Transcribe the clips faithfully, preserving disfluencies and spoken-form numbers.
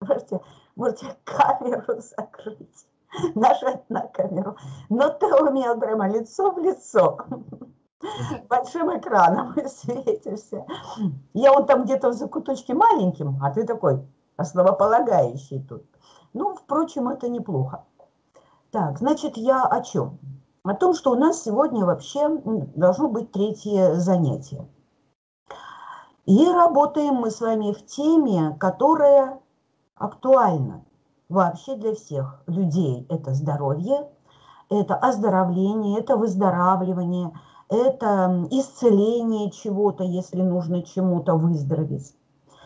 Можете, можете камеру закрыть, нажать на камеру. Но ты у меня прямо лицо в лицо, большим экраном светишься. Я вот там где-то в закуточке маленьким, а ты такой основополагающий тут. Ну, впрочем, это неплохо. Так, значит, я о чем? О том, что у нас сегодня вообще должно быть третье занятие. И работаем мы с вами в теме, которая актуальна вообще для всех людей. Это здоровье, это оздоровление, это выздоравливание, это исцеление чего-то, если нужно чему-то выздороветь.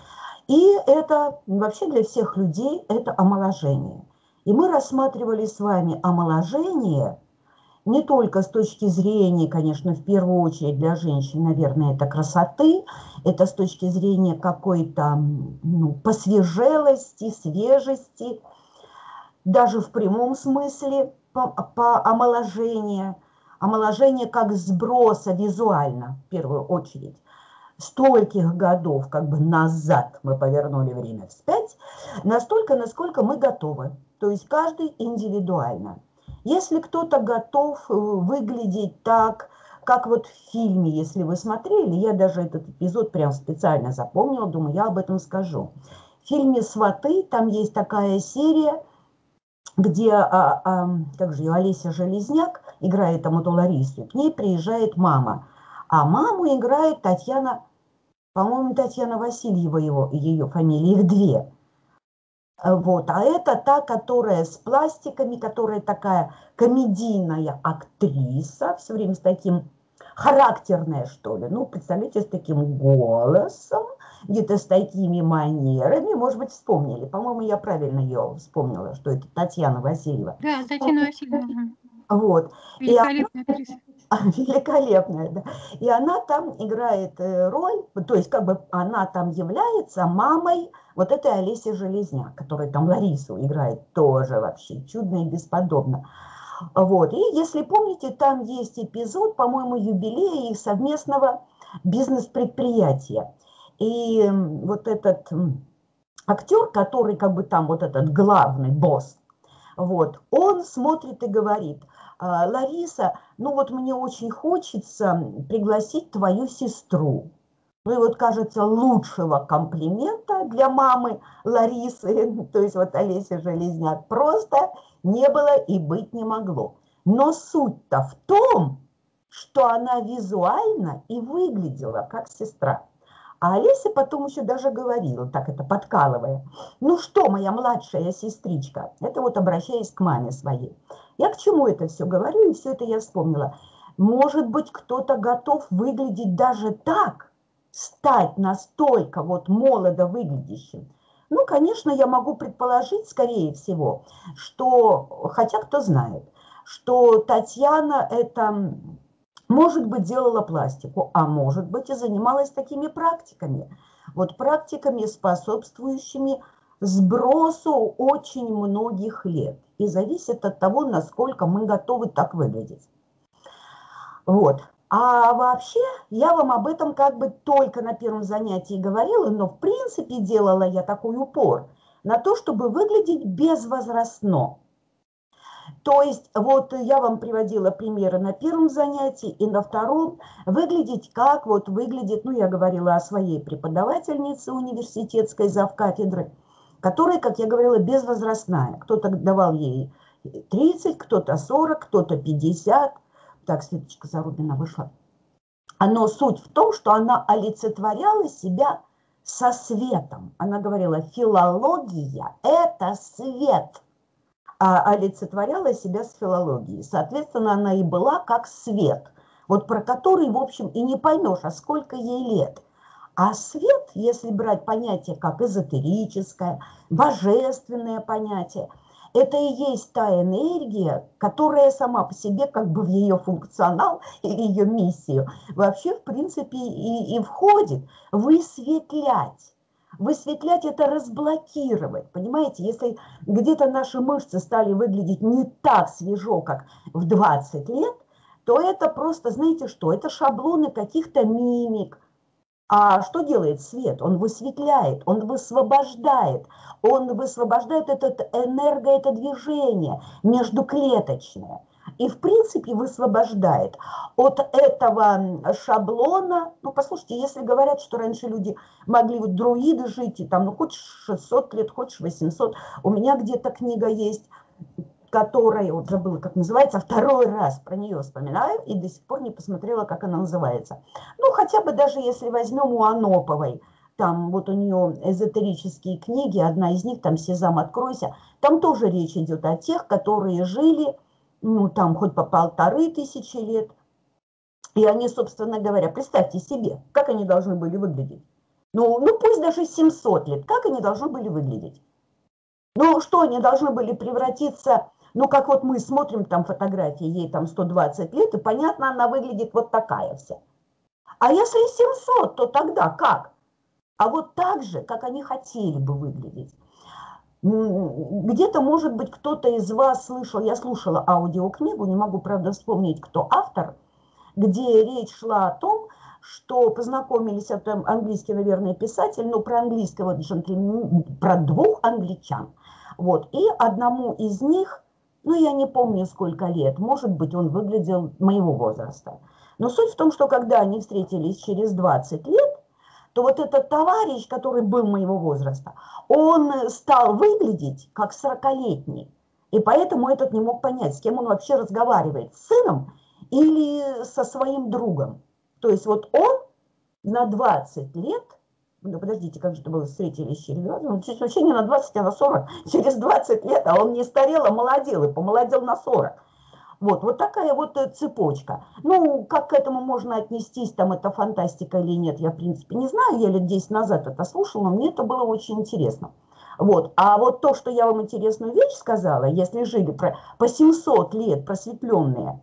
И это вообще для всех людей это омоложение. И мы рассматривали с вами омоложение не только с точки зрения, конечно, в первую очередь для женщин, наверное, это красоты, это с точки зрения какой-то ну, посвежелости, свежести, даже в прямом смысле по, по омоложению, омоложение как сброса визуально, в первую очередь. Стольких годов как бы назад мы повернули время вспять, настолько, насколько мы готовы, то есть каждый индивидуально. Если кто-то готов выглядеть так, как вот в фильме, если вы смотрели, я даже этот эпизод прям специально запомнила, думаю, я об этом скажу. В фильме «Сваты» там есть такая серия, где а, а, как же ее, Олеся Железняк играет там эту Ларису, к ней приезжает мама, а маму играет Татьяна, по-моему, Татьяна Васильева его, ее фамилия, их две. Вот. А это та, которая с пластиками, которая такая комедийная актриса, все время с таким, характерная, что ли. Ну, представляете, с таким голосом, где-то с такими манерами. Может быть, вспомнили. По-моему, я правильно ее вспомнила, что это Татьяна Васильева. Да, Татьяна Васильевна. Вот. Великолепная актриса. Великолепная, да. И она там играет роль, то есть как бы она там является мамой вот этой Олеси Железняк, которая там Ларису играет, тоже вообще чудно и бесподобно. Вот. И если помните, там есть эпизод, по-моему, юбилея их совместного бизнес-предприятия. И вот этот актер, который как бы там вот этот главный босс, вот, он смотрит и говорит: Лариса, ну вот мне очень хочется пригласить твою сестру. Ну и вот, кажется, лучшего комплимента для мамы Ларисы, то есть вот Олеся Железняк, просто не было и быть не могло. Но суть-то в том, что она визуально и выглядела как сестра. А Олеся потом еще даже говорила, так это подкалывая: ну что, моя младшая сестричка, это вот обращаясь к маме своей. Я к чему это все говорю, и все это я вспомнила. Может быть, кто-то готов выглядеть даже так, стать настолько вот молодо выглядящим. Ну, конечно, я могу предположить, скорее всего, что, хотя кто знает, что Татьяна это... может быть, делала пластику, а может быть, и занималась такими практиками. Вот практиками, способствующими сбросу очень многих лет. И зависит от того, насколько мы готовы так выглядеть. Вот. А вообще, я вам об этом как бы только на первом занятии говорила, но в принципе делала я такой упор на то, чтобы выглядеть безвозрастно. То есть вот я вам приводила примеры на первом занятии и на втором. Выглядеть как вот выглядит, ну я говорила о своей преподавательнице университетской завкафедры, которая, как я говорила, безвозрастная. Кто-то давал ей тридцать, кто-то сорок, кто-то пятьдесят. Так, Светочка Зарубина вышла. Но суть в том, что она олицетворяла себя со светом. Она говорила: филология – это свет. А олицетворяла себя с филологией. Соответственно, она и была как свет, вот про который, в общем, и не поймешь, а сколько ей лет. А свет, если брать понятие как эзотерическое, божественное понятие, это и есть та энергия, которая сама по себе как бы в ее функционал или ее миссию вообще, в принципе, и, и входит. Высветлять. Высветлять – это разблокировать, понимаете? Если где-то наши мышцы стали выглядеть не так свежо, как в двадцать лет, то это просто, знаете что, это шаблоны каких-то мимик, А что делает свет? Он высветляет, он высвобождает, он высвобождает это энерго, это движение междуклеточное. И, в принципе, высвобождает от этого шаблона. Ну, послушайте, если говорят, что раньше люди могли, вот друиды жить, и там, ну, хоть шестьсот лет, хоть восемьсот, у меня где-то книга есть, которая, вот забыла, как называется, второй раз про нее вспоминаю и до сих пор не посмотрела, как она называется. Ну, хотя бы даже если возьмем у Аноповой, там вот у нее эзотерические книги, одна из них, там «Сезам, откройся», там тоже речь идет о тех, которые жили, ну, там хоть по полторы тысячи лет, и они, собственно говоря, представьте себе, как они должны были выглядеть. Ну, ну пусть даже семьсот лет, как они должны были выглядеть? Ну, что, они должны были превратиться, ну, как вот мы смотрим там фотографии, ей там сто двадцать лет, и понятно, она выглядит вот такая вся. А если семьсот, то тогда как? А вот так же, как они хотели бы выглядеть. Где-то, может быть, кто-то из вас слышал, я слушала аудиокнигу, не могу, правда, вспомнить, кто автор, где речь шла о том, что познакомились, это английский, наверное, писатель, но про английского джентльмена, про двух англичан. Вот, и одному из них, ну, я не помню, сколько лет, может быть, он выглядел моего возраста. Но суть в том, что когда они встретились через двадцать лет, то вот этот товарищ, который был моего возраста, он стал выглядеть как сорокалетний. И поэтому этот не мог понять, с кем он вообще разговаривает, с сыном или со своим другом. То есть вот он на двадцать лет, ну подождите, как же это было, встретились через двадцать, вообще не на двадцать, а на сорок, через двадцать лет, а он не старел, а молодел, и помолодел на сорок. Вот, вот такая вот цепочка. Ну, как к этому можно отнестись, там это фантастика или нет, я в принципе не знаю, я лет десять назад это слушала, но мне это было очень интересно. Вот, а вот то, что я вам интересную вещь сказала, если жили про, по семьсот лет просветленные,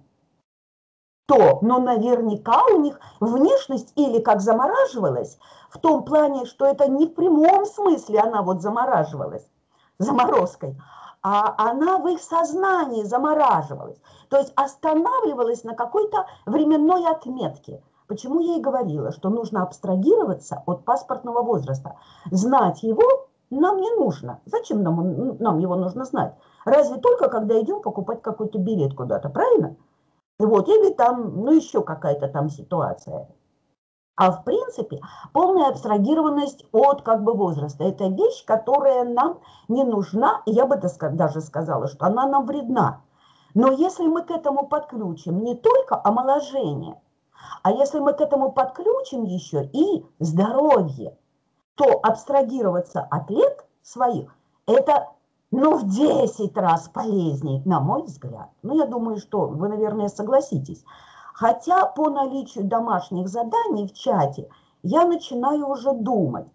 то, но наверняка у них внешность или как замораживалась, в том плане, что это не в прямом смысле она вот замораживалась, заморозкой, а она в их сознании замораживалась, то есть останавливалась на какой-то временной отметке. Почему я и говорила, что нужно абстрагироваться от паспортного возраста. Знать его нам не нужно. Зачем нам, нам его нужно знать? Разве только когда идем покупать какой-то билет куда-то, правильно? Вот, или там, ну, еще какая-то там ситуация. А в принципе, полная абстрагированность от как бы возраста. Это вещь, которая нам не нужна, и я бы даже сказала, что она нам вредна. Но если мы к этому подключим не только омоложение, а если мы к этому подключим еще и здоровье, то абстрагироваться от лет своих – это, ну, в десять раз полезнее, на мой взгляд. Ну, я думаю, что вы, наверное, согласитесь. Хотя по наличию домашних заданий в чате я начинаю уже думать.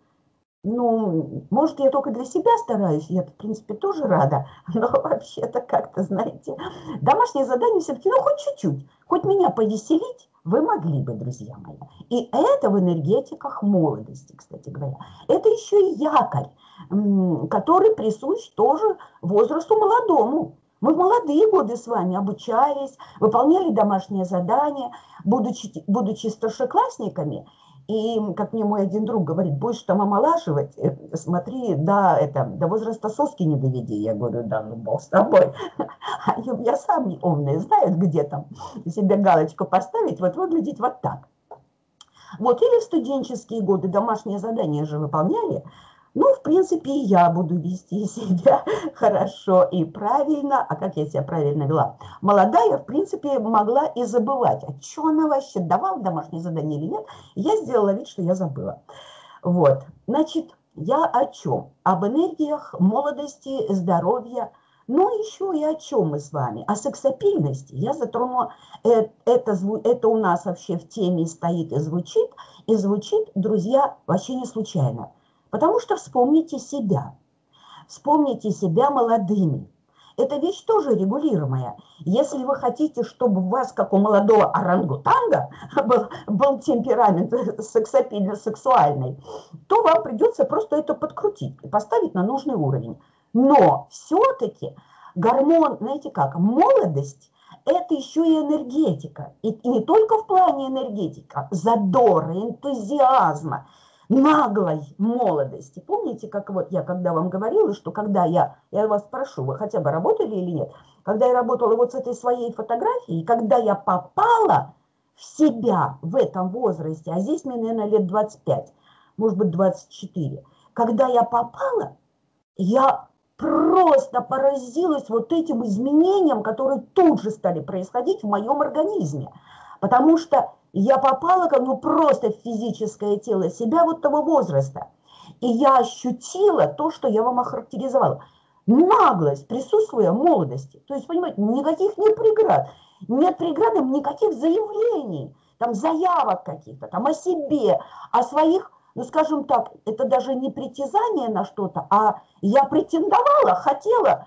Ну, может, я только для себя стараюсь, я, в принципе, тоже рада, но вообще-то как-то, знаете, домашние задания все-таки, ну, хоть чуть-чуть, хоть меня повеселить вы могли бы, друзья мои. И это в энергетиках молодости, кстати говоря. Это еще и якорь, который присущ тоже возрасту молодому. Мы в молодые годы с вами обучались, выполняли домашние задания, будучи, будучи старшеклассниками. И, как мне мой один друг говорит, будешь там омолаживать, смотри, да, это, до возраста соски не доведи. Я говорю, да, ну, бог с тобой. Я сам умный, знает, где там себе галочку поставить, вот выглядеть вот так. Вот, или в студенческие годы домашние задания же выполняли. Ну, в принципе, и я буду вести себя хорошо и правильно. А как я себя правильно вела? Молодая, в принципе, могла и забывать, а что она вообще давала домашнее задание или нет. Я сделала вид, что я забыла. Вот, значит, я о чем? Об энергиях, молодости, здоровья. Ну, еще и о чем мы с вами? О сексапильности. Я затронула, это, это у нас вообще в теме стоит и звучит. И звучит, друзья, вообще не случайно. Потому что вспомните себя, вспомните себя молодыми. Эта вещь тоже регулируемая. Если вы хотите, чтобы у вас, как у молодого орангутанга, был, был темперамент сексапильно-сексуальный, то вам придется просто это подкрутить и поставить на нужный уровень. Но все-таки гормон, знаете как, молодость это еще и энергетика. И, и не только в плане энергетика, задора, энтузиазма, наглой молодости. Помните, как вот я когда вам говорила, что когда я, я вас спрошу, вы хотя бы работали или нет, когда я работала вот с этой своей фотографией, когда я попала в себя в этом возрасте, а здесь мне, наверное, лет двадцать пять, может быть, двадцать четыре, когда я попала, я просто поразилась вот этим изменениям, которые тут же стали происходить в моем организме. Потому что я попала как ну, просто в физическое тело себя вот того возраста. И я ощутила то, что я вам охарактеризовала. Наглость, присутствие молодости. То есть, понимаете, никаких нет преград. Нет преград, никаких заявлений, там заявок каких-то, там о себе, о своих, ну скажем так, это даже не притязание на что-то, а я претендовала, хотела,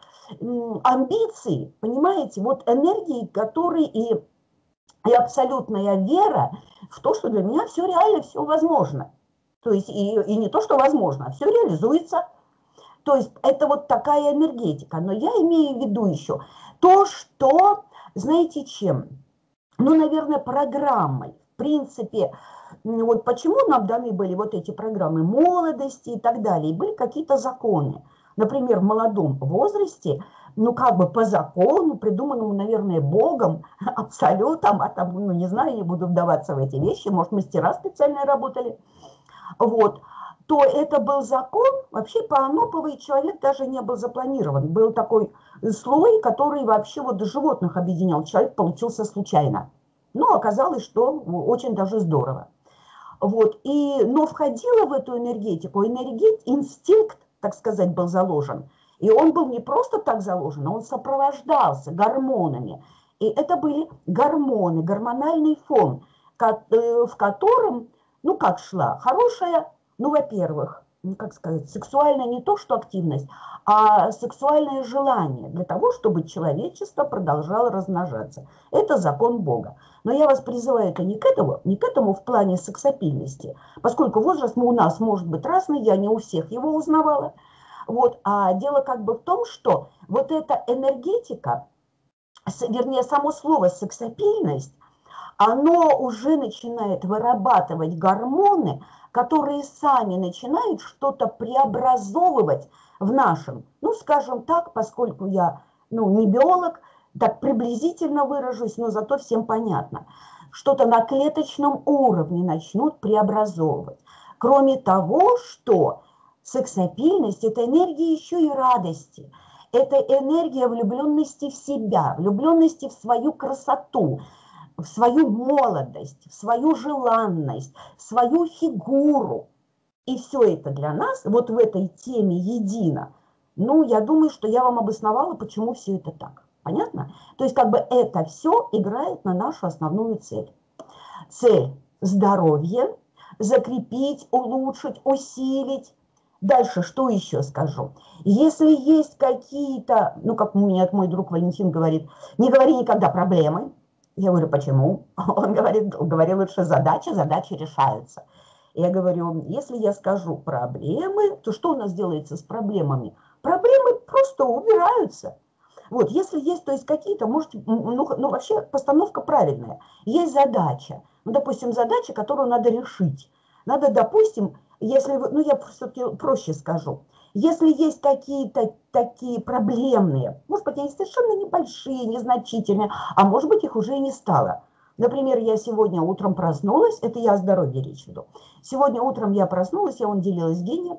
амбиции, понимаете, вот энергии, которые и, и абсолютная вера в то, что для меня все реально, все возможно. То есть и, и не то, что возможно, а все реализуется. То есть это вот такая энергетика. Но я имею в виду еще то, что, знаете, чем? Ну, наверное, программой. В принципе, вот почему нам даны были вот эти программы молодости и так далее. И были какие-то законы. Например, в молодом возрасте, ну, как бы по закону, придуманному, наверное, Богом, абсолютом, а там, ну, не знаю, не буду вдаваться в эти вещи, может, мастера специально работали, вот, то это был закон, вообще по Аноповой человек даже не был запланирован. Был такой слой, который вообще вот животных объединял. Человек получился случайно. Но оказалось, что очень даже здорово. Вот, и, но входила в эту энергетику, энергет, инстинкт, так сказать, был заложен. И он был не просто так заложен, а он сопровождался гормонами. И это были гормоны, гормональный фон, в котором, ну как шла, хорошая, ну, во-первых, как сказать, сексуальная не то, что активность, а сексуальное желание для того, чтобы человечество продолжало размножаться. Это закон Бога. Но я вас призываю это не к этому, не к этому в плане сексапильности, поскольку возраст у нас может быть разный, я не у всех его узнавала. Вот, а дело как бы в том, что вот эта энергетика, вернее, само слово сексапильность, оно уже начинает вырабатывать гормоны, которые сами начинают что-то преобразовывать в нашем. Ну, скажем так, поскольку я ну, не биолог, так приблизительно выражусь, но зато всем понятно. Что-то на клеточном уровне начнут преобразовывать. Кроме того, что сексапильность – это энергия еще и радости. Это энергия влюбленности в себя, влюбленности в свою красоту, в свою молодость, в свою желанность, в свою фигуру. И все это для нас вот в этой теме едино. Ну, я думаю, что я вам обосновала, почему все это так. Понятно? То есть как бы это все играет на нашу основную цель. Цель – здоровье, закрепить, улучшить, усилить. Дальше что еще скажу? Если есть какие-то, ну, как у меня мой друг Валентин говорит, не говори никогда проблемы. Я говорю, почему? Он говорит, говори лучше задачи, задачи решаются. Я говорю, если я скажу проблемы, то что у нас делается с проблемами? Проблемы просто убираются. Вот, если есть, то есть какие-то, может, ну, ну вообще постановка правильная. Есть задача, ну, допустим, задача, которую надо решить. Надо, допустим, если, ну, я все-таки проще скажу, если есть какие-то такие проблемные, может быть, они совершенно небольшие, незначительные, а может быть, их уже и не стало. Например, я сегодня утром проснулась, это я о здоровье речь веду. Сегодня утром я проснулась, я вон делилась с Геней,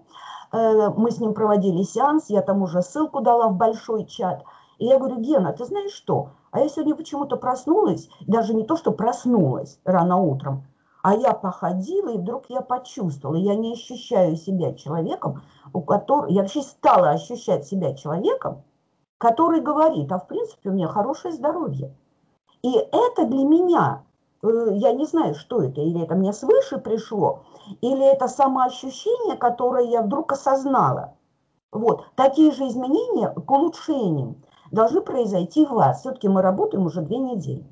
мы с ним проводили сеанс, я там уже ссылку дала в большой чат. И я говорю, Гена, ты знаешь что? А я сегодня почему-то проснулась, даже не то, что проснулась рано утром, а я походила, и вдруг я почувствовала, я не ощущаю себя человеком, у которого, я вообще стала ощущать себя человеком, который говорит, а в принципе у меня хорошее здоровье. И это для меня, я не знаю, что это, или это мне свыше пришло, или это самоощущение, которое я вдруг осознала. Вот, такие же изменения к улучшениям должны произойти в вас. Все-таки мы работаем уже две недели.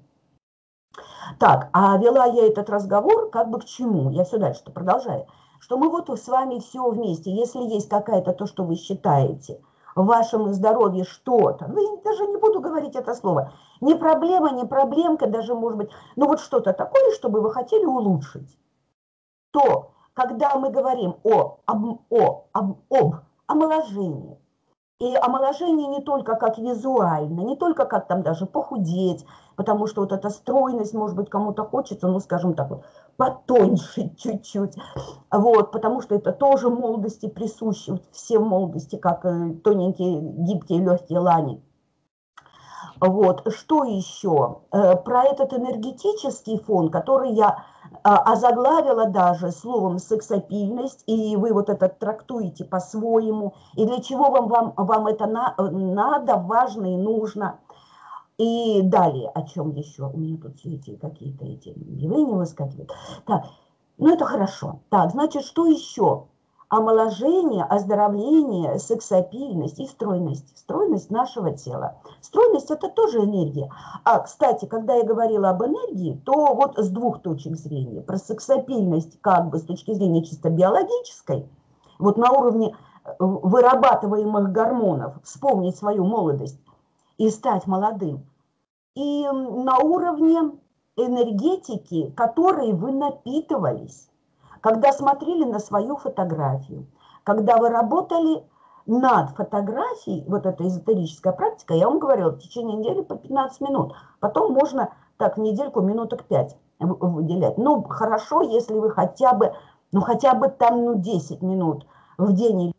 Так, а вела я этот разговор как бы к чему? Я все дальше продолжаю. Что мы вот с вами все вместе, если есть какая-то то, что вы считаете в вашем здоровье что-то, ну, я даже не буду говорить это слово, не проблема, не проблемка, даже, может быть, ну, вот что-то такое, чтобы вы хотели улучшить, то, когда мы говорим о, об, о, об, об омоложении, и омоложение не только как визуально, не только как там даже похудеть, потому что вот эта стройность, может быть, кому-то хочется, ну, скажем так, вот, потоньше чуть-чуть, вот, потому что это тоже молодости присуще, вот все в молодости, как тоненькие, гибкие, легкие лани. Вот, что еще? Про этот энергетический фон, который я озаглавила даже словом сексапильность, и вы вот это трактуете по-своему, и для чего вам, вам, вам это на, надо, важно и нужно. И далее, о чем еще? У меня тут все эти какие-то эти явления выскакивают. Так, ну это хорошо. Так, значит, что еще? Омоложение, оздоровление, сексапильность и стройность. Стройность нашего тела. Стройность – это тоже энергия. А, кстати, когда я говорила об энергии, то вот с двух точек зрения. Про сексапильность как бы с точки зрения чисто биологической, вот на уровне вырабатываемых гормонов, вспомнить свою молодость и стать молодым. И на уровне энергетики, которой вы напитывались, когда смотрели на свою фотографию, когда вы работали над фотографией, вот эта эзотерическая практика, я вам говорила, в течение недели по пятнадцать минут. Потом можно так в недельку минуток пять выделять. Ну, хорошо, если вы хотя бы, ну, хотя бы там, ну, десять минут в день.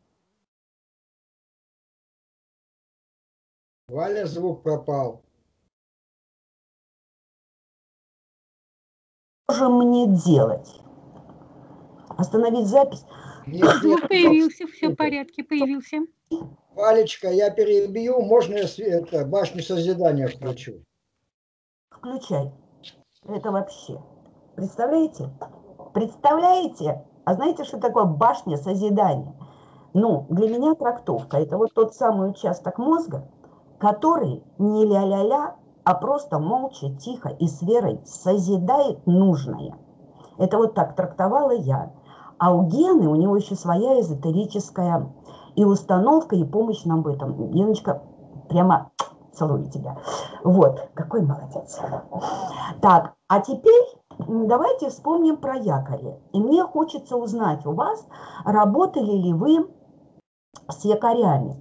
Валя, звук пропал. Что же мне делать? Остановить запись? Нет, Звук нет, появился, все в порядке, появился. Валечка, я перебью, можно я это, башню созидания включу? Включай. Это вообще. Представляете? Представляете? А знаете, что такое башня созидания? Ну, для меня трактовка – это вот тот самый участок мозга, который не ля-ля-ля, а просто молча, тихо и с верой созидает нужное. Это вот так трактовала я. А у Гены, у него еще своя эзотерическая и установка, и помощь нам в этом. Геночка, прямо целую тебя. Вот, какой молодец. Так, а теперь давайте вспомним про якори. И мне хочется узнать у вас, работали ли вы с якорями.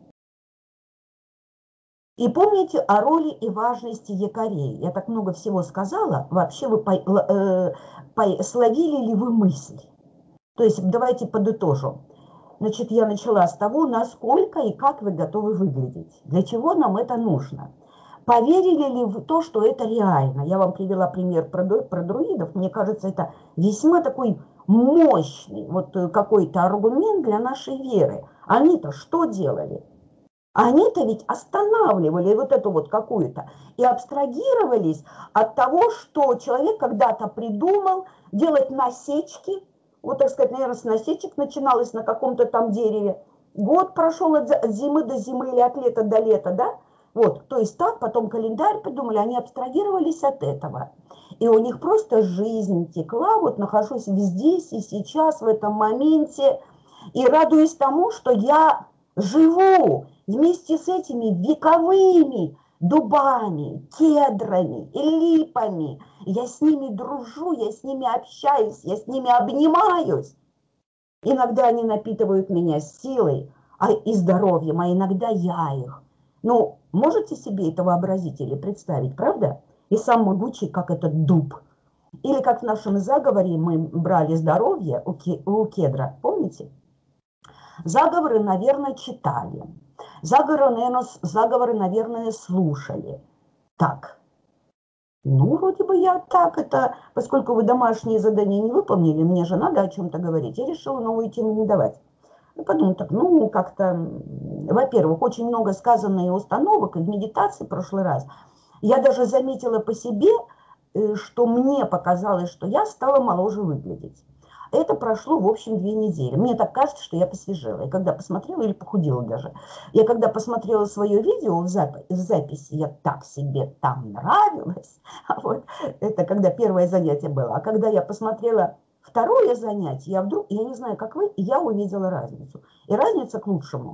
И помните о роли и важности якорей. Я так много всего сказала. Вообще вы по, э, по, словили ли вы мысль? То есть давайте подытожим. Значит, я начала с того, насколько и как вы готовы выглядеть. Для чего нам это нужно? Поверили ли вы в то, что это реально? Я вам привела пример про, про друидов. Мне кажется, это весьма такой мощный вот какой-то аргумент для нашей веры. Они-то что делали? Они-то ведь останавливали вот эту вот какую-то и абстрагировались от того, что человек когда-то придумал делать насечки. Вот, так сказать, наверное, с насечек начиналось на каком-то там дереве. Год прошел от зимы до зимы или от лета до лета, да? Вот, то есть так, потом календарь придумали, они абстрагировались от этого. И у них просто жизнь текла, вот нахожусь здесь и сейчас, в этом моменте, и радуюсь тому, что я живу вместе с этими вековыми дубами, кедрами и липами. Я с ними дружу, я с ними общаюсь, я с ними обнимаюсь. Иногда они напитывают меня силой и здоровьем, а иногда я их. Ну, можете себе это вообразить или представить, правда? И сам могучий, как этот дуб. Или как в нашем заговоре мы брали здоровье у кедра, помните? Заговоры, наверное, читали. Заговоры, наверное, заговоры, наверное, слушали. Так. Ну, вроде бы я так это, поскольку вы домашние задания не выполнили, мне же надо о чем-то говорить. Я решила новую тему не давать. Я подумала так, ну, как-то, во-первых, очень много сказано и установок, и в медитации в прошлый раз. Я даже заметила по себе, что мне показалось, что я стала моложе выглядеть. Это прошло, в общем, две недели. Мне так кажется, что я посвежела. Я когда посмотрела, или похудела даже, я когда посмотрела свое видео в, запи в записи, я так себе там нравилась. Вот. Это когда первое занятие было. А когда я посмотрела второе занятие, я вдруг, я не знаю, как вы, я увидела разницу. И разница к лучшему.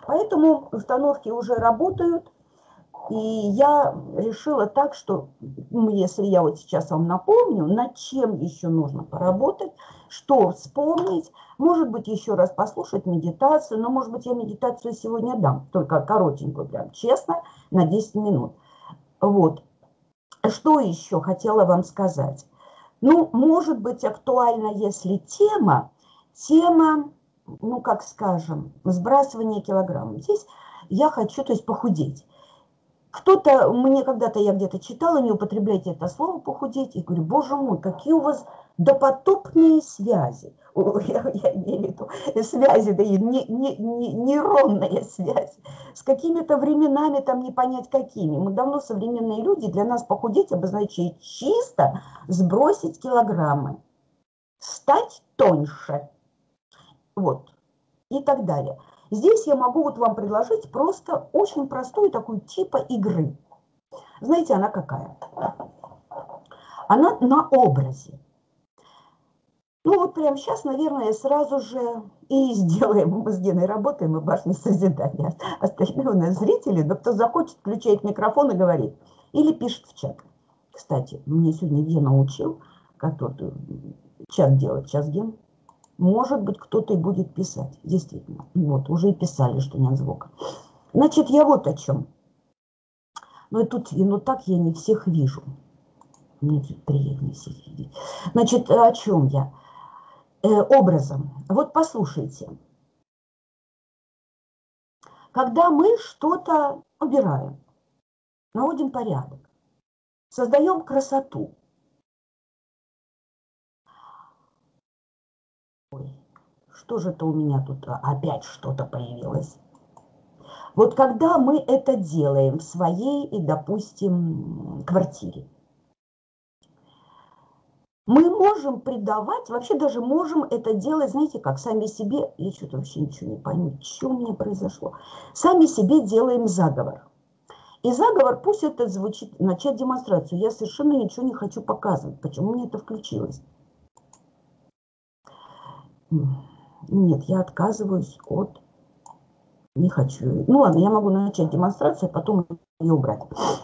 Поэтому установки уже работают. И я решила так, что, ну, если я вот сейчас вам напомню, над чем еще нужно поработать, что вспомнить, может быть, еще раз послушать медитацию, но, может быть, я медитацию сегодня дам, только коротенькую, прям честно, на десять минут. Вот. Что еще хотела вам сказать? Ну, может быть, актуальна, если тема, тема, ну, как скажем, сбрасывание килограмм. Здесь я хочу, то есть похудеть. Кто-то, мне когда-то, я где-то читала, не употребляйте это слово «похудеть», и говорю, боже мой, какие у вас допотопные связи. Я, я имею в виду связи, да и не, не, не, нейронные связи. С какими-то временами, там не понять какими. Мы давно современные люди, для нас похудеть обозначает чисто сбросить килограммы, стать тоньше, вот, и так далее. Здесь я могу вот вам предложить просто очень простую такую типа игры. Знаете, она какая? Она на образе. Ну вот прямо сейчас, наверное, сразу же и сделаем, мы с Геной работаем, и башни созидания. Остальные у нас зрители, но кто захочет, включает микрофон и говорит. Или пишет в чат. Кстати, мне сегодня Гена учил, как тут чат делать. Сейчас, Ген, может быть, кто-то и будет писать. Действительно. Вот, уже и писали, что нет звука. Значит, я вот о чем. Ну и тут, ну так я не всех вижу. Мне тут приятнее всех видеть. Значит, о чем я? Э, образом. Вот послушайте. Когда мы что-то убираем, наводим порядок, создаем красоту. Ой, что же это у меня тут опять что-то появилось? Вот когда мы это делаем в своей, и, допустим, квартире, мы можем придавать, вообще даже можем это делать, знаете как, сами себе, я что-то вообще ничего не пойму, что у меня произошло, сами себе делаем заговор. И заговор, пусть это звучит, начать демонстрацию, я совершенно ничего не хочу показывать, почему мне это включилось? Нет, я отказываюсь от, не хочу, ну ладно, я могу начать демонстрацию, потом ее убрать.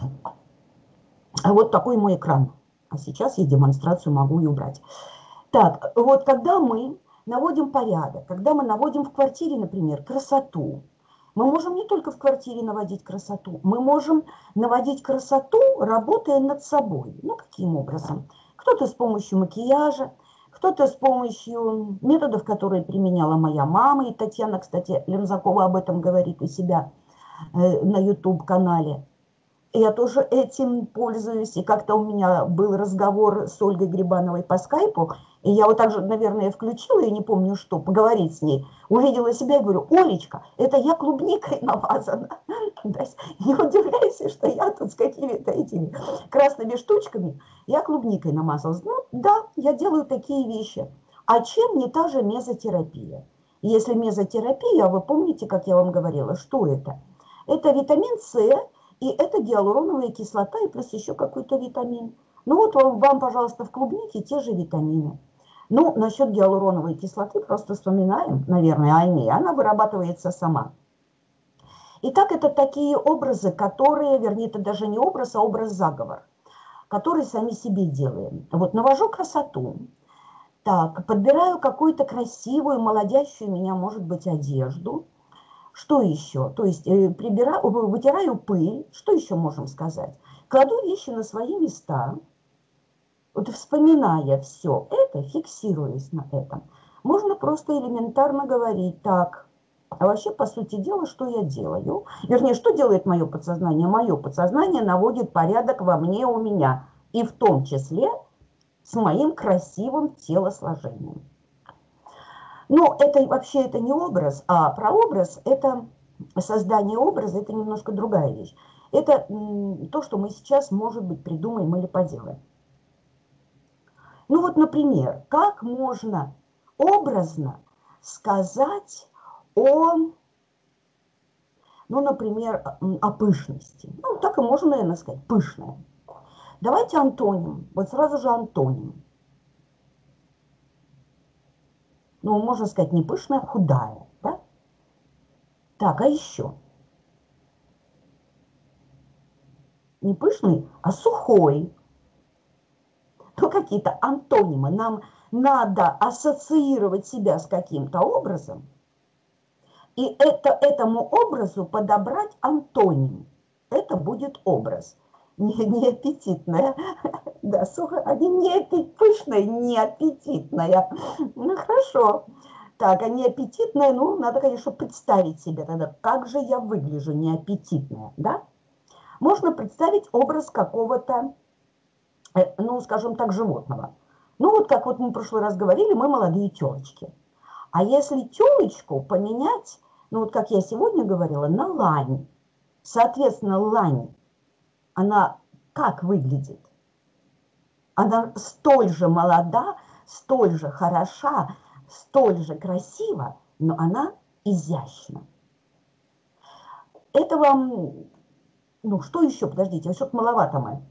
А вот такой мой экран. А сейчас я демонстрацию могу и убрать. Так, вот когда мы наводим порядок, когда мы наводим в квартире, например, красоту, мы можем не только в квартире наводить красоту, мы можем наводить красоту, работая над собой. Ну, каким образом? Кто-то с помощью макияжа, кто-то с помощью методов, которые применяла моя мама, и Татьяна, кстати, Лемзакова об этом говорит у себя э, на ютуб-канале. Я тоже этим пользуюсь, и как-то у меня был разговор с Ольгой Грибановой по скайпу, и я вот так же, наверное, включила, я не помню что, поговорить с ней, увидела себя и говорю, Олечка, это я клубникой намазана. Не удивляйся, что я тут с какими-то этими красными штучками, я клубникой намазалась. Ну да, я делаю такие вещи. А чем не та же мезотерапия? Если мезотерапия, вы помните, как я вам говорила, что это? Это витамин С, и это гиалуроновая кислота, и плюс еще какой-то витамин. Ну вот вам, вам, пожалуйста, в клубнике те же витамины. Ну, насчет гиалуроновой кислоты просто вспоминаем, наверное, о ней. Она вырабатывается сама. Итак, это такие образы, которые, вернее, это даже не образ, а образ-заговор, который сами себе делаем. Вот навожу красоту. Так, подбираю какую-то красивую, молодящую меня, может быть, одежду. Что еще? То есть э, прибираю, вытираю пыль. Что еще можем сказать? Кладу вещи на свои места. Вот вспоминая все это, фиксируясь на этом, можно просто элементарно говорить так. А вообще, по сути дела, что я делаю? Вернее, что делает мое подсознание? Мое подсознание наводит порядок во мне, у меня. И в том числе с моим красивым телосложением. Ну, это вообще это не образ, а прообраз – это создание образа, это немножко другая вещь. Это то, что мы сейчас, может быть, придумаем или поделаем. Ну вот, например, как можно образно сказать о, ну, например, о пышности. Ну, так и можно, наверное, сказать, пышная. Давайте антоним, вот сразу же антоним. Ну, можно сказать, не пышная, а худая, да? Так, а еще? Не пышный, а сухой. То какие-то антонимы. Нам надо ассоциировать себя с каким-то образом, и это, этому образу подобрать антоним. Это будет образ. Не, не аппетитная. Да, сухо, они не аппетитная, пышная, не аппетитная. Ну, хорошо. Так, а не аппетитная, ну, надо, конечно, представить себе тогда, как же я выгляжу неаппетитная, да? Можно представить образ какого-то, ну, скажем так, животного. Ну, вот как вот мы в прошлый раз говорили, мы молодые телочки. А если телочку поменять, ну, вот как я сегодня говорила, на лань, соответственно, лань, она как выглядит? Она столь же молода, столь же хороша, столь же красива, но она изящна. Это вам, ну, что еще? Подождите, что-то маловато мы.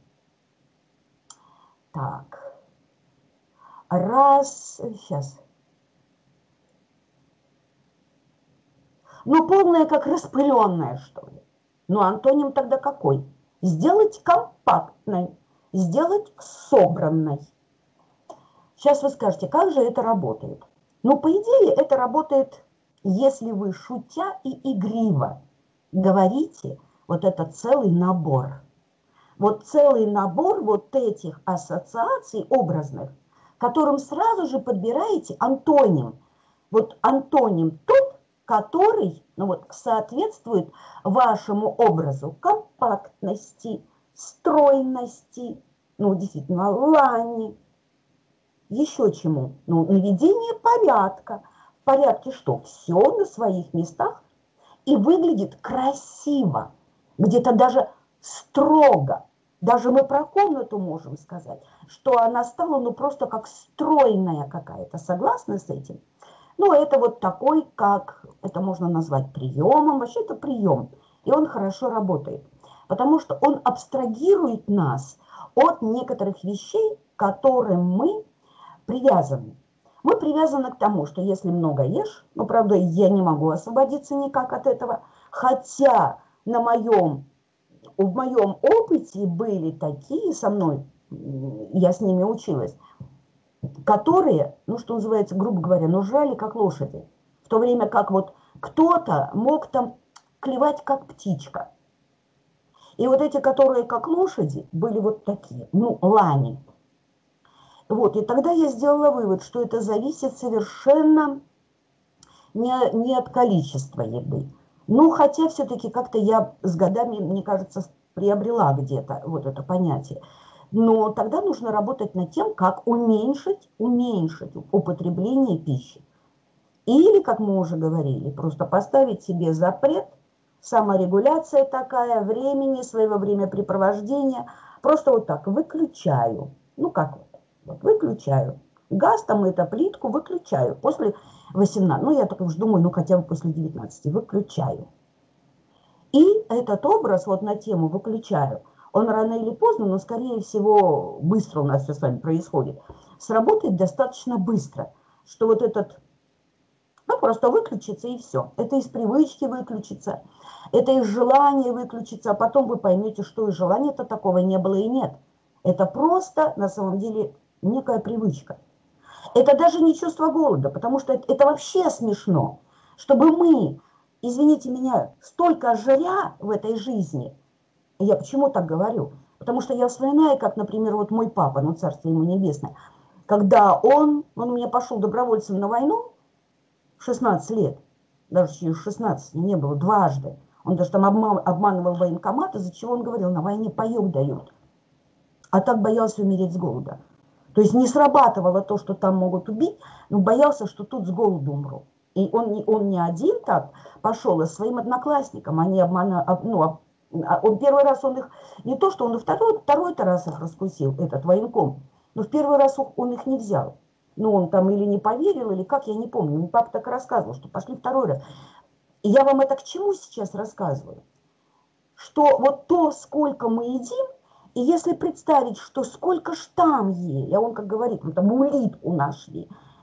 Так. Раз, сейчас. Ну, полная, как распыленная, что ли. Ну, антоним тогда какой? Сделать компактной, сделать собранной. Сейчас вы скажете, как же это работает? Ну, по идее, это работает, если вы, шутя и игриво, говорите, вот это целый набор. Вот целый набор вот этих ассоциаций образных, которым сразу же подбираете антоним. Вот антоним тот, который, ну вот, соответствует вашему образу компактности, стройности, ну, действительно, лани. Еще чему? Ну, наведение порядка. В порядке что? Все на своих местах и выглядит красиво. Где-то даже строго. Даже мы про комнату можем сказать, что она стала, ну, просто как стройная какая-то. Согласны с этим? Ну, это вот такой, как это можно назвать приемом. Вообще это прием. И он хорошо работает. Потому что он абстрагирует нас от некоторых вещей, к которым мы привязаны. Мы привязаны к тому, что если много ешь, ну, правда, я не могу освободиться никак от этого, хотя на моем, в моем опыте были такие со мной, я с ними училась, которые, ну, что называется, грубо говоря, ну, жрали как лошади. В то время как вот кто-то мог там клевать как птичка. И вот эти, которые как лошади, были вот такие, ну, лани. Вот, и тогда я сделала вывод, что это зависит совершенно не, не от количества еды. Ну, хотя все-таки как-то я с годами, мне кажется, приобрела где-то вот это понятие. Но тогда нужно работать над тем, как уменьшить, уменьшить употребление пищи. Или, как мы уже говорили, просто поставить себе запрет, саморегуляция такая, времени, своего времяпрепровождения. Просто вот так выключаю. Ну, как вот. Вот, выключаю. Газ там, это плитку выключаю. После восемнадцати, ну я так уж думаю, ну хотя бы после девятнадцати выключаю. И этот образ вот на тему выключаю, он рано или поздно, но скорее всего быстро у нас все с вами происходит, сработает достаточно быстро, что вот этот, ну просто выключится и все. Это из привычки выключится, это из желания выключится, а потом вы поймете, что и желания-то такого не было и нет. Это просто на самом деле некая привычка. Это даже не чувство голода, потому что это, это вообще смешно, чтобы мы, извините меня, столько жря в этой жизни. Я почему так говорю? Потому что я вспоминаю, как, например, вот мой папа, ну, царство ему небесное, когда он, он у меня пошел добровольцем на войну в шестнадцать лет, даже через шестнадцать не было, дважды. Он даже там обман, обманывал военкомат, из-за чего он говорил, на войне паёк дают. А так боялся умереть с голода. То есть не срабатывало то, что там могут убить, но боялся, что тут с голоду умру. И он, он не один так пошел, а своим одноклассникам. Они обмана, ну, он первый раз он их, не то, что он и второй, второй-то раз их раскусил, этот военком, но в первый раз он их не взял. Ну, он там или не поверил, или как, я не помню. Мне папа так и рассказывал, что пошли второй раз. И я вам это к чему сейчас рассказываю? Что вот то, сколько мы едим, и если представить, что сколько ж там ели, а он как говорит, мы там улитку нашли,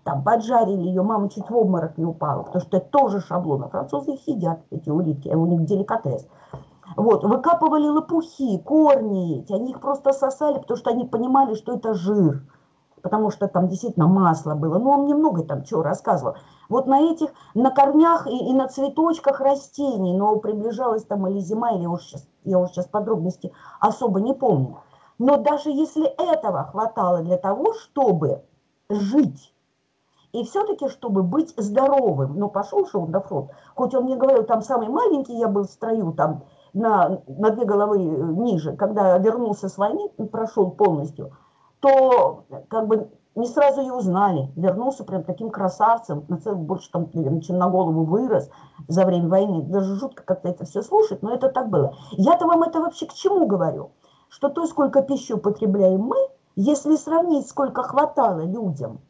там поджарили ее, мама чуть в обморок не упала, потому что это тоже шаблон. А французы их едят, эти улитки, у них деликатес. Вот, выкапывали лопухи, корни эти, они их просто сосали, потому что они понимали, что это жир, потому что там действительно масло было. Но он немного там чего рассказывал. Вот на этих, на корнях и, и на цветочках растений, но приближалась там или зима, или уж сейчас, я уже сейчас подробности особо не помню. Но даже если этого хватало для того, чтобы жить, и все-таки, чтобы быть здоровым, ну, пошел же он на фронт, хоть он мне говорил, там самый маленький я был в строю, там, на, на две головы ниже, когда вернулся с войны, прошел полностью, то как бы не сразу и узнали. Вернулся прям таким красавцем, на целых больше там, чем на голову вырос за время войны. Даже жутко как-то это все слушать, но это так было. Я-то вам это вообще к чему говорю? Что то, сколько пищи употребляем мы, если сравнить, сколько хватало людям,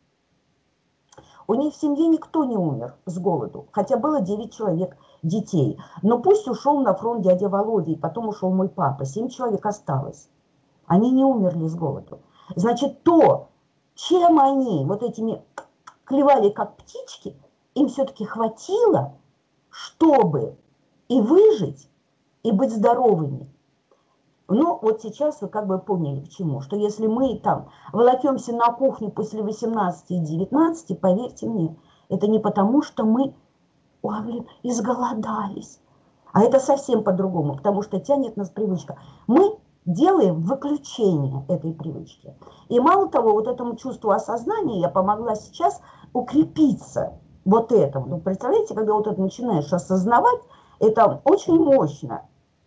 у них в семье никто не умер с голоду, хотя было девять человек детей. Но пусть ушел на фронт дядя Володя, и потом ушел мой папа, семь человек осталось. Они не умерли с голоду. Значит, то, чем они вот этими клевали как птички, им все-таки хватило, чтобы и выжить, и быть здоровыми. Ну, вот сейчас вы как бы поняли к чему, что если мы там волокемся на кухню после восемнадцати и девятнадцати, поверьте мне, это не потому, что мы, ой, блин, изголодались, а это совсем по-другому, потому что тянет нас привычка. Мы делаем выключение этой привычки. И мало того, вот этому чувству осознания я помогла сейчас укрепиться вот этому. Ну, представляете, когда вот это начинаешь осознавать, это очень мощно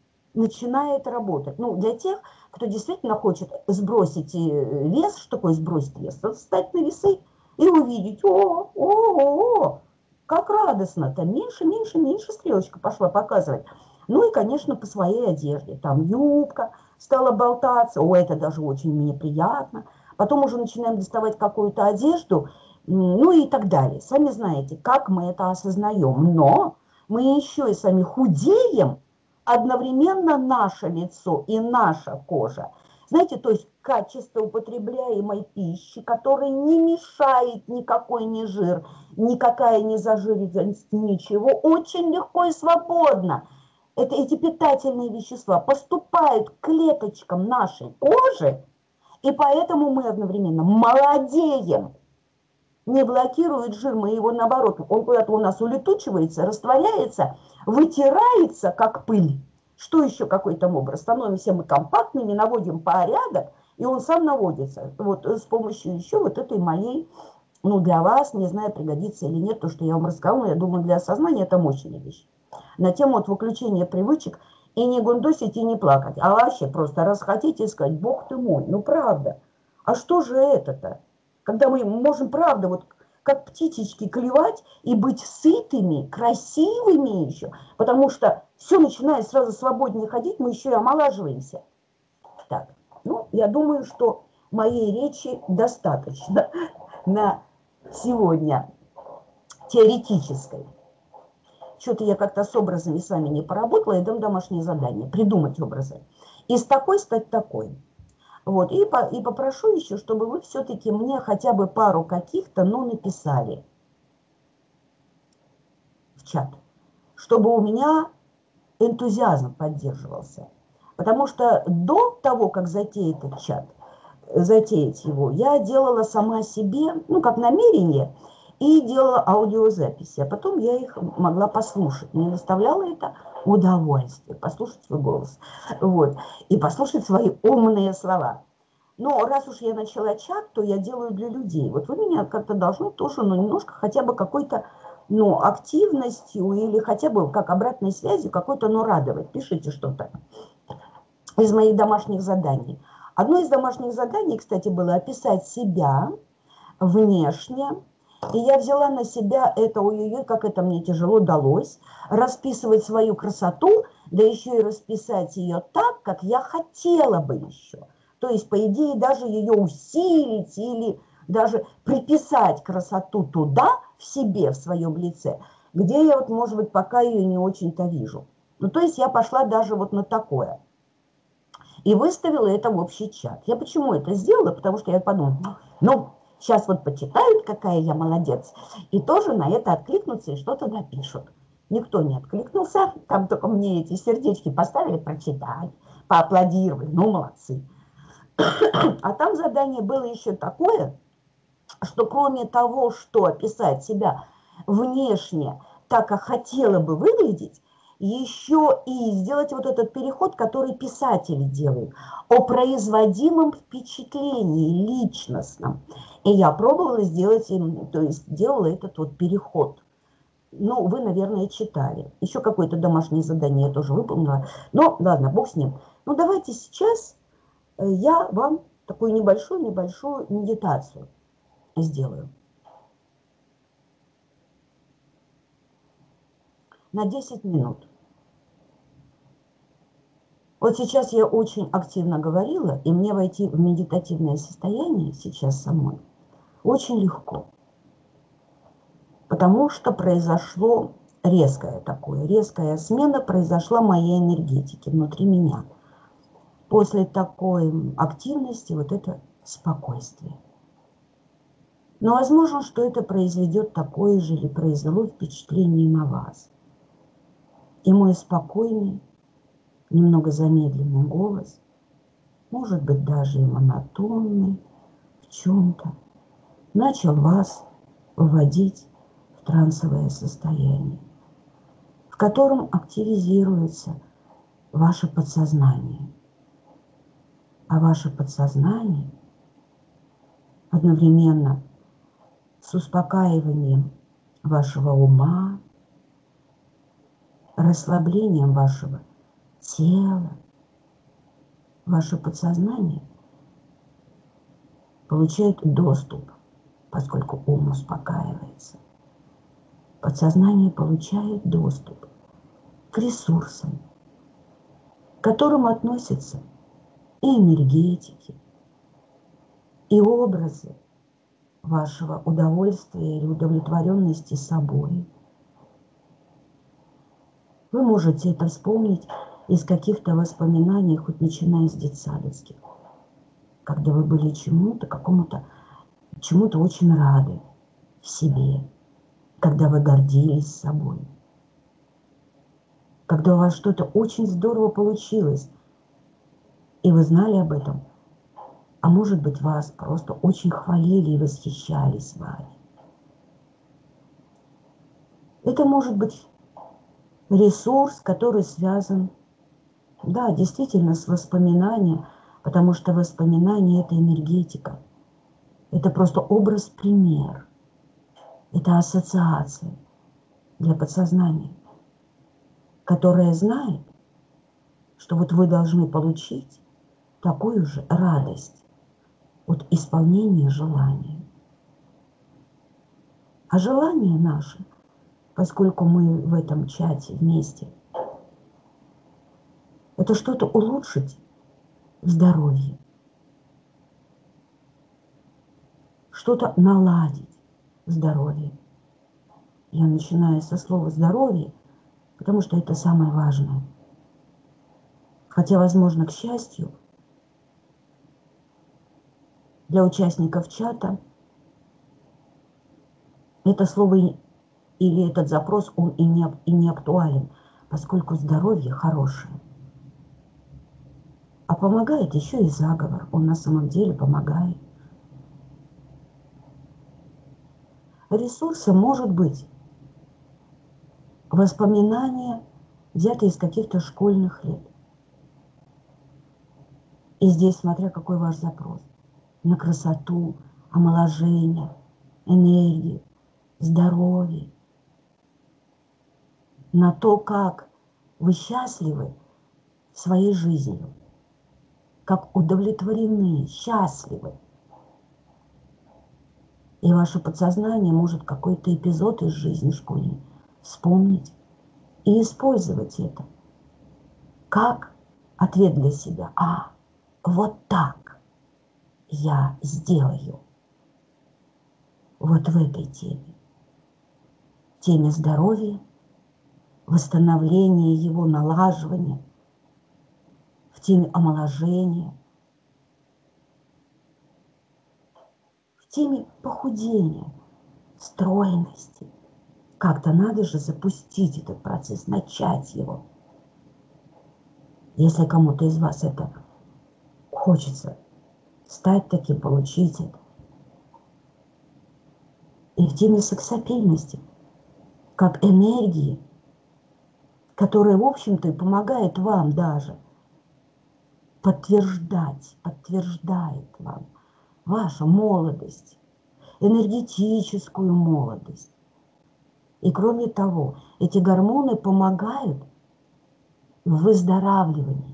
начинает работать. Ну, для тех, кто действительно хочет сбросить вес, что такое сбросить вес? Встать на весы и увидеть, о, о, о, как радостно, там меньше, меньше, меньше стрелочка пошла показывать. Ну и, конечно, по своей одежде. Там юбка стала болтаться, о, это даже очень мне приятно. Потом уже начинаем доставать какую-то одежду, ну и так далее. Сами знаете, как мы это осознаем. Но мы еще и сами худеем, одновременно наше лицо и наша кожа. Знаете, то есть качество употребляемой пищи, которая не мешает никакой ни жир, никакая не зажиреность, ничего, очень легко и свободно. Это, эти питательные вещества поступают к клеточкам нашей кожи, и поэтому мы одновременно молодеем. Не блокирует жир, мы его наоборот, он куда-то у нас улетучивается, растворяется, вытирается, как пыль. Что еще какой там образ? Становимся мы компактными, наводим порядок, и он сам наводится. Вот с помощью еще вот этой моей, ну для вас, не знаю, пригодится или нет, то, что я вам рассказала, я думаю, для осознания это мощная вещь. На тему вот выключения привычек и не гундосить, и не плакать. А вообще просто раз хотите сказать, бог ты мой, ну правда. А что же это-то? Когда мы можем, правда, вот как птичечки клевать и быть сытыми, красивыми еще, потому что все начинает сразу свободнее ходить, мы еще и омолаживаемся. Так, ну, я думаю, что моей речи достаточно на сегодня теоретической. Что-то я как-то с образами с вами не поработала, я дам домашнее задание, придумать образы. Из такой стать такой. Вот, и, по, и попрошу еще, чтобы вы все-таки мне хотя бы пару каких-то, ну, написали в чат, чтобы у меня энтузиазм поддерживался. Потому что до того, как затеять этот чат, затеять его, я делала сама себе, ну, как намерение, и делала аудиозаписи, а потом я их могла послушать. Мне доставляло это удовольствие, послушать свой голос, вот, и послушать свои умные слова. Но раз уж я начала чат, то я делаю для людей. Вот вы меня как-то должны тоже, ну, немножко хотя бы какой-то, ну, активностью или хотя бы как обратной связью какой-то, ну, радовать. Пишите что-то из моих домашних заданий. Одно из домашних заданий, кстати, было описать себя внешне. И я взяла на себя это, ой-ой-ой, как это мне тяжело далось, расписывать свою красоту, да еще и расписать ее так, как я хотела бы еще. То есть, по идее, даже ее усилить или даже приписать красоту туда, в себе, в своем лице, где я вот, может быть, пока ее не очень-то вижу. Ну, то есть я пошла даже вот на такое. И выставила это в общий чат. Я почему это сделала? Потому что я подумала, ну, Сейчас вот почитают, какая я молодец, и тоже на это откликнутся и что-то напишут. Никто не откликнулся, там только мне эти сердечки поставили, прочитали, поаплодировали, ну молодцы. А там задание было еще такое, что кроме того, что описать себя внешне так, как хотела бы выглядеть, еще и сделать вот этот переход, который писатели делают, о производимом впечатлении личностном. И я пробовала сделать им, то есть делала этот вот переход. Ну, вы, наверное, читали. Еще какое-то домашнее задание я тоже выполнила. Но ладно, бог с ним. Ну, давайте сейчас я вам такую небольшую-небольшую медитацию сделаю. На десять минут. Вот сейчас я очень активно говорила, и мне войти в медитативное состояние сейчас со мной очень легко. Потому что произошло резкое такое, резкая смена произошла моей энергетики внутри меня. После такой активности вот это спокойствие. Но возможно, что это произведет такое же или произвело впечатление на вас. И мой спокойный, немного замедленный голос, может быть даже и монотонный в чем-то, начал вас вводить в трансовое состояние, в котором активизируется ваше подсознание. А ваше подсознание одновременно с успокаиванием вашего ума, расслаблением вашего тела, ваше подсознание получает доступ, поскольку ум успокаивается. Подсознание получает доступ к ресурсам, к которым относятся и энергетики, и образы вашего удовольствия или удовлетворенности собой. Вы можете это вспомнить из каких-то воспоминаний, хоть начиная с детсадовских, когда вы были чему-то, какому-то, чему-то очень рады в себе, когда вы гордились собой, когда у вас что-то очень здорово получилось, и вы знали об этом, а может быть, вас просто очень хвалили и восхищались вами. Это может быть ресурс, который связан, да, действительно, с воспоминанием, потому что воспоминание – это энергетика. Это просто образ-пример. Это ассоциация для подсознания, которая знает, что вот вы должны получить такую же радость от исполнения желания. А желание наше, поскольку мы в этом чате вместе, это что-то улучшить в здоровье, что-то наладить в здоровье. Я начинаю со слова «здоровье», потому что это самое важное. Хотя, возможно, к счастью, для участников чата это слово или этот запрос, он и не, и не актуален, поскольку здоровье хорошее. А помогает еще и заговор, он на самом деле помогает. Ресурсом может быть воспоминания, взятые из каких-то школьных лет. И здесь, смотря какой ваш запрос, на красоту, омоложение, энергию, здоровье, на то, как вы счастливы своей жизнью, как удовлетворены, счастливы. И ваше подсознание может какой-то эпизод из жизни школьной вспомнить и использовать это как ответ для себя. А, вот так я сделаю вот в этой теме. Теме здоровья, восстановления его, налаживания, в теме омоложения, в теме похудения, стройности. Как-то надо же запустить этот процесс, начать его. Если кому-то из вас это хочется, стать таким, получить это. И в теме сексапильности, как энергии, которая, в общем-то, и помогает вам даже подтверждать, подтверждает вам вашу молодость, энергетическую молодость. И кроме того, эти гормоны помогают в выздоравливании.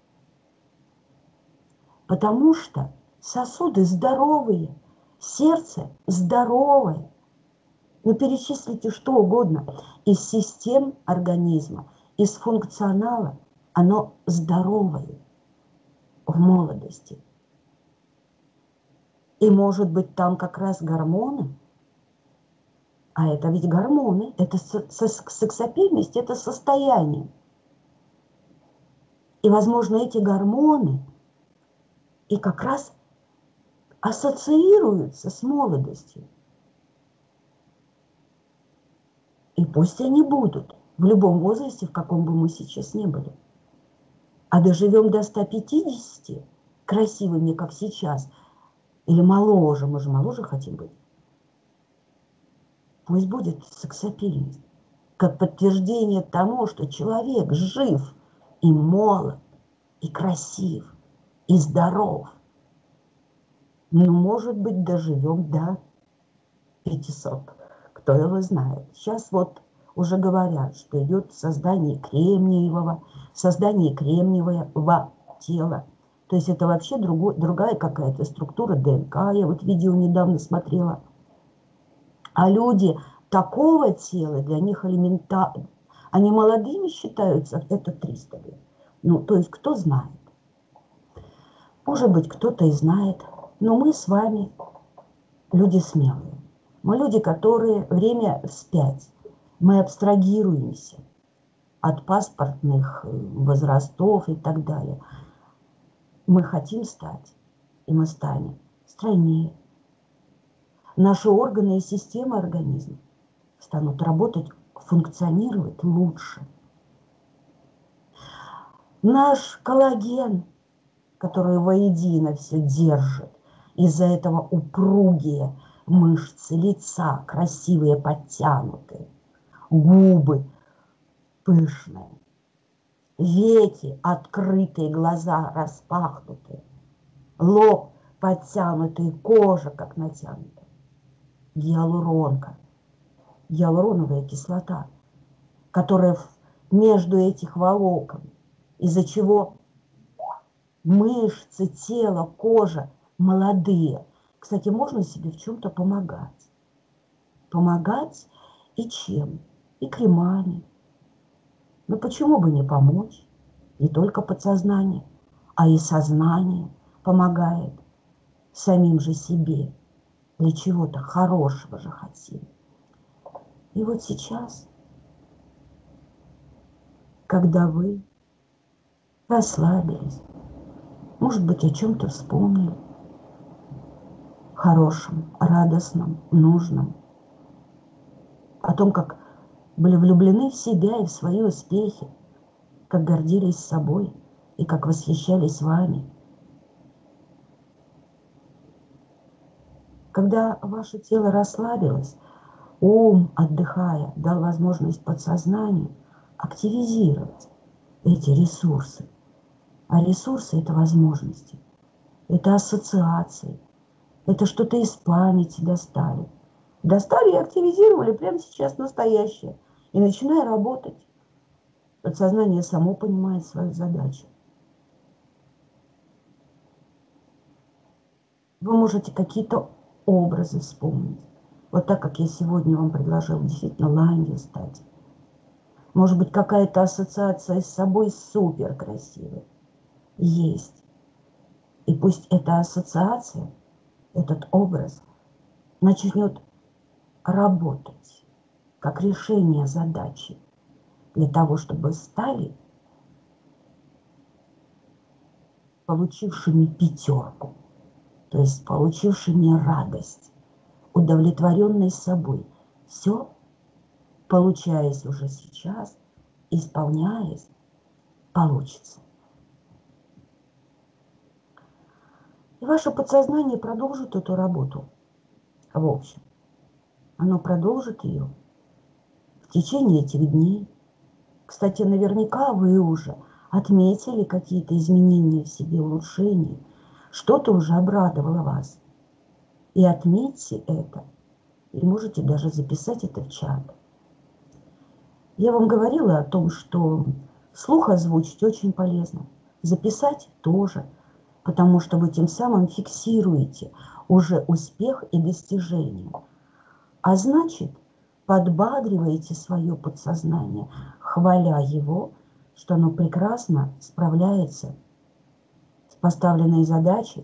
Потому что сосуды здоровые, сердце здоровое. Вы перечислите что угодно. Из систем организма, из функционала, оно здоровое в молодости. И может быть там как раз гормоны. А это ведь гормоны, это сексапильность, это состояние. И, возможно, эти гормоны и как раз ассоциируются с молодостью. И пусть они будут в любом возрасте, в каком бы мы сейчас ни были. А доживем до ста пятидесяти красивыми, как сейчас, или моложе, мы же моложе хотим быть. Пусть будет сексапильность, как подтверждение тому, что человек жив и молод, и красив, и здоров. Ну, может быть, доживем до пятисот. Кто его знает. Сейчас вот уже говорят, что идет создание кремниевого, создание кремниевого тела. То есть это вообще другой, другая какая-то структура ДНК. Я вот видео недавно смотрела. А люди такого тела, для них элементарно. Они молодыми считаются, это триста лет. Ну, то есть кто знает. Может быть, кто-то и знает. Но мы с вами люди смелые. Мы люди, которые время вспять. Мы абстрагируемся от паспортных возрастов и так далее. Мы хотим стать, и мы станем стройнее. Наши органы и системы организма станут работать, функционировать лучше. Наш коллаген, который воедино все держит, из-за этого упругие мышцы лица, красивые, подтянутые, губы пышные, веки открытые, глаза распахнутые, лоб подтянутый, кожа как натянута, гиалуронка, гиалуроновая кислота, которая между этих волокон, из-за чего мышцы, тело, кожа молодые. Кстати, можно себе в чем-то помогать. Помогать и чем? И кремами. Но почему бы не помочь? Не только подсознание, а и сознание помогает самим же себе. Для чего-то хорошего же хотим. И вот сейчас, когда вы расслабились, может быть, о чем-то вспомнили, хорошем, радостном, нужном, о том, как были влюблены в себя и в свои успехи, как гордились собой и как восхищались вами. Когда ваше тело расслабилось, ум, отдыхая, дал возможность подсознанию активизировать эти ресурсы. А ресурсы – это возможности, это ассоциации, это что-то из памяти достали. Достали и активизировали прямо сейчас настоящее. И начиная работать, подсознание само понимает свою задачу. Вы можете какие-то образы вспомнить. Вот так, как я сегодня вам предложила действительно ланью стать. Может быть, какая-то ассоциация с собой супер красивая. Есть. И пусть эта ассоциация, этот образ начнет работать как решение задачи для того, чтобы стали получившими пятерку. то есть получившими радость, удовлетворенной собой. Все, получаясь уже сейчас, исполняясь, получится. И ваше подсознание продолжит эту работу. В общем, оно продолжит ее в течение этих дней. Кстати, наверняка вы уже отметили какие-то изменения в себе, улучшения. Что-то уже обрадовало вас. И отметьте это. И можете даже записать это в чат. Я вам говорила о том, что вслух озвучить очень полезно. Записать тоже. Потому что вы тем самым фиксируете уже успех и достижение. А значит, подбадриваете свое подсознание, хваля его, что оно прекрасно справляется с поставленной задачей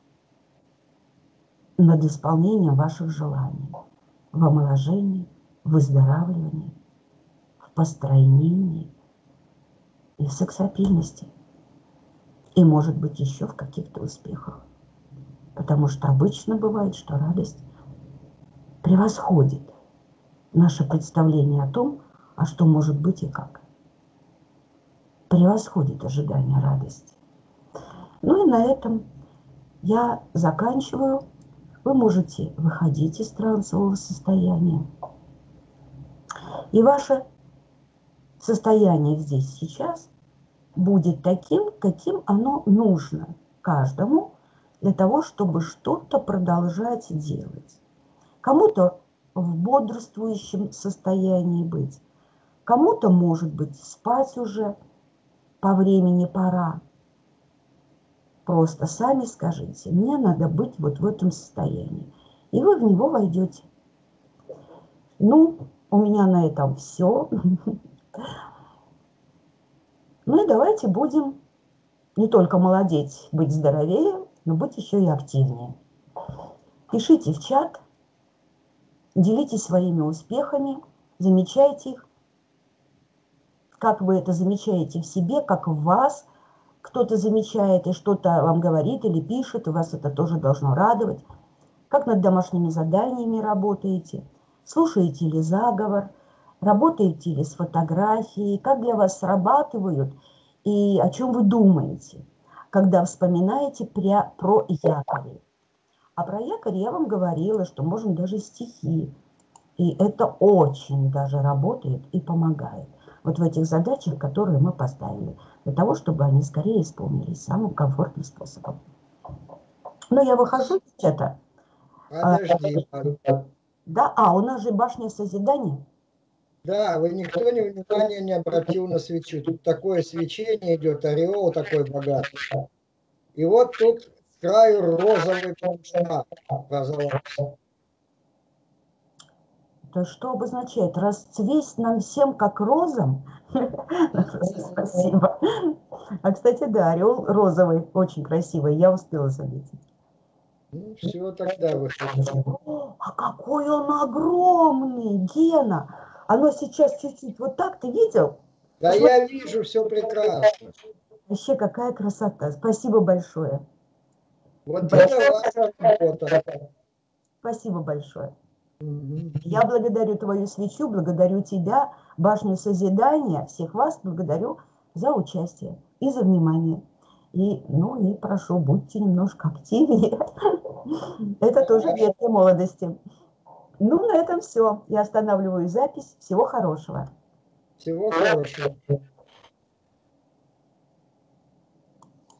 над исполнением ваших желаний в омоложении, в выздоравливании, в постройнении и в сексапильности. И, может быть, еще в каких-то успехах. Потому что обычно бывает, что радость превосходит наше представление о том, а что может быть и как. Превосходит ожидание радости. Ну и на этом я заканчиваю. Вы можете выходить из трансового состояния. И ваше состояние здесь сейчас будет таким, каким оно нужно каждому для того, чтобы что-то продолжать делать. Кому-то в бодрствующем состоянии быть, кому-то, может быть, спать уже по времени пора. Просто сами скажите, мне надо быть вот в этом состоянии. И вы в него войдете. Ну, у меня на этом все. Ну и давайте будем не только молодеть, быть здоровее, но быть еще и активнее. Пишите в чат, делитесь своими успехами, замечайте их, как вы это замечаете в себе, как в вас кто-то замечает и что-то вам говорит или пишет, и вас это тоже должно радовать. Как над домашними заданиями работаете, слушаете ли заговор, работаете ли с фотографией, как для вас срабатывают и о чем вы думаете, когда вспоминаете про, про якорь. А про якорь я вам говорила, что можно даже стихи. И это очень даже работает и помогает. Вот в этих задачах, которые мы поставили, для того, чтобы они скорее исполнились самым комфортным способом. Но я выхожу из чата. Подожди. Да, а у нас же башня созидания. Да, вы никто ни внимания не обратил на свечу. Тут такое свечение идет, ореол такой богатый. И вот тут с краю розовый паучок образовался. Это что обозначает? Расцвесть нам всем как розам? Спасибо. А, кстати, да, орел розовый, очень красивый, я успела заметить. Ну, все тогда выходит. А какой он огромный, Гена! Оно сейчас чуть-чуть вот так, ты видел? Да я вижу, все прекрасно. Вообще какая красота. Спасибо большое. Вот это ваша работа. Спасибо большое. Я благодарю твою свечу, благодарю тебя, башню созидания, всех вас благодарю за участие и за внимание. И, ну и прошу, будьте немножко активнее. Это тоже ветки молодости. Ну, на этом все. Я останавливаю запись. Всего хорошего. Всего хорошего.